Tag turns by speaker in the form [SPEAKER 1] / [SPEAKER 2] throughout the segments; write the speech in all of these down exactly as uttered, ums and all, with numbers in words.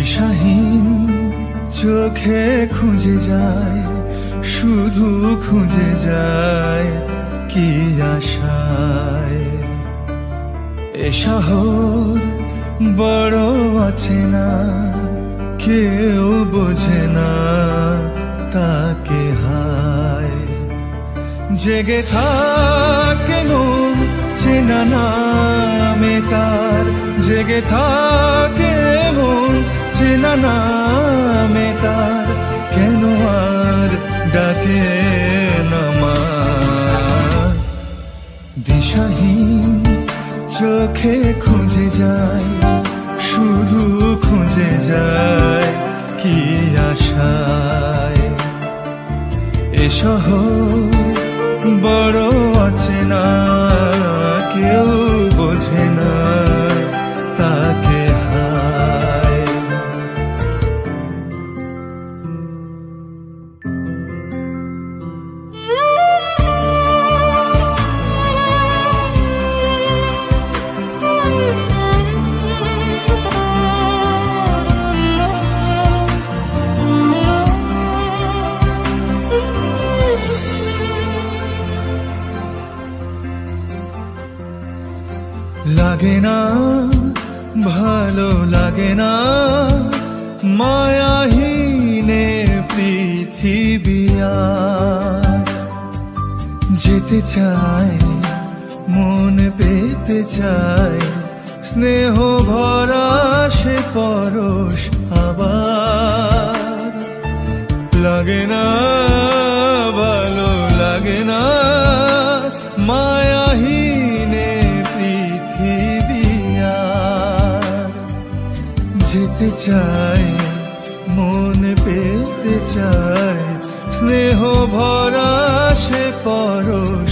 [SPEAKER 1] দিশাহীন চোখে খুঁজে যায়, শুধু খুঁজে যায় কি আশায়। এ শহর বড় আছে না, কেউ বোঝে না তাকে হায়। জেগে থাকে মন চেনা নামে তার, জেগে থাকে মন চেনা নামে তার, কেন আর ডাকে না মা। দিশাহীন চোখে খুঁজে যায়, শুধু খুঁজে যায় কি আশায়। এ শহর বড় আছে না, কেউ বোঝে না তাকে হায়। লাগে না ভালো লাগে না মায়াহীনে পৃথিবী আর। যেতে চায় মন পেতে চায়, স্নেহ ভরা সে পরশ আবার। লাগে না ভালো লাগে না মায়াহীনে পৃথিবী আর। যেতে চায় মন পেতে চায়, স্নেহ ভরা সে পরশ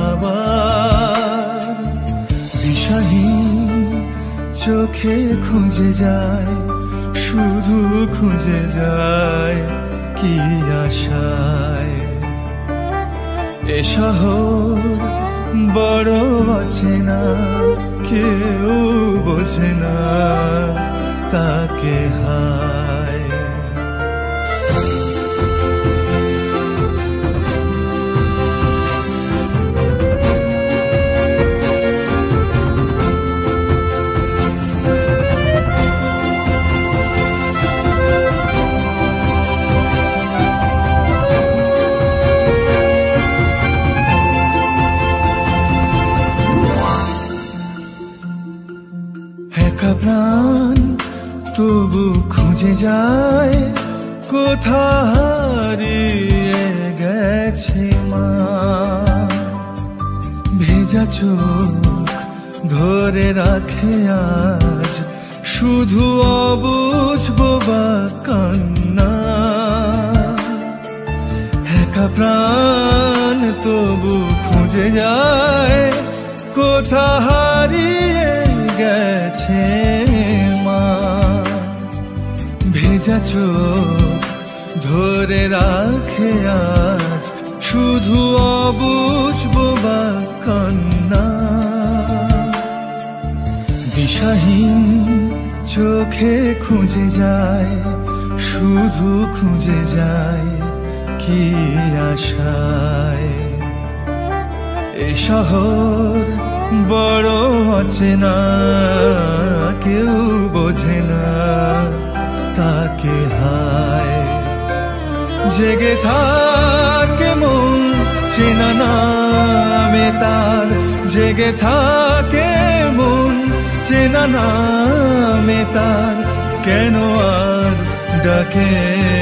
[SPEAKER 1] আবার। দিশাহীন চোখে খুঁজে যায়, শুধু খুঁজে যায় কি আশায়। এ শহর বড় আছে না, কেউ বোঝে না তাকে হায়। একা প্রাণ তবু খুঁজে যায়, কোথা হারিয়ে গেছে মা। ভেজা চোখ ধরে রাখে আজ, শুধু অবুঝ বোবা কান্না। একা প্রাণ তবু খুঁজে যায়, কোথা হারিয়ে গেছে মা। ভেজা চোখ ধরে রাখে আজ, শুধু অবুঝ বোবা কান্না। দিশাহীন চোখে খুঁজে যায়, শুধু খুঁজে যায় কি আশায়। এ শহর বড় আছে না, কেউ বোঝে না তাকে হায়। জেগে থাকে মন চেনা নামে তার, জেগে থাকে মন চেনা নামে তার, কেন আর ডাকে